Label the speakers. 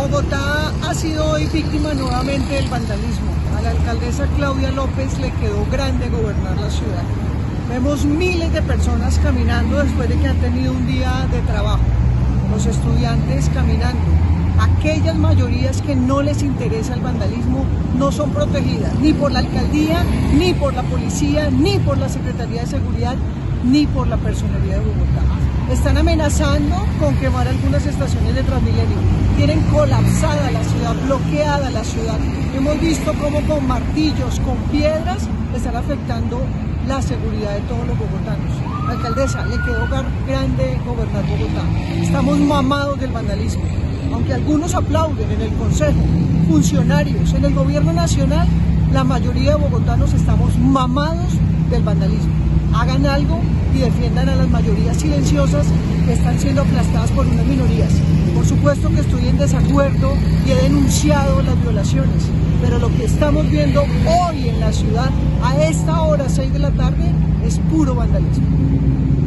Speaker 1: Bogotá ha sido hoy víctima nuevamente del vandalismo. A la alcaldesa Claudia López le quedó grande gobernar la ciudad. Vemos miles de personas caminando después de que han tenido un día de trabajo. Los estudiantes caminando. Aquellas mayorías que no les interesa el vandalismo no son protegidas ni por la alcaldía, ni por la policía, ni por la Secretaría de Seguridad, ni por la Personería de Bogotá. Están amenazando con quemar algunas estaciones de Transmilenio. Tienen colapsada la ciudad, bloqueada la ciudad. Hemos visto cómo con martillos, con piedras, están afectando la seguridad de todos los bogotanos. Alcaldesa, le quedó grande gobernar Bogotá. Estamos mamados del vandalismo. Aunque algunos aplauden en el Consejo, funcionarios, en el Gobierno Nacional, la mayoría de bogotanos estamos mamados del vandalismo. Hagan algo y defiendan a las mayorías silenciosas que están siendo aplastadas por unas minorías. Por supuesto que estoy en desacuerdo y he denunciado las violaciones, pero lo que estamos viendo hoy en la ciudad, a esta hora, 6 de la tarde, es puro vandalismo.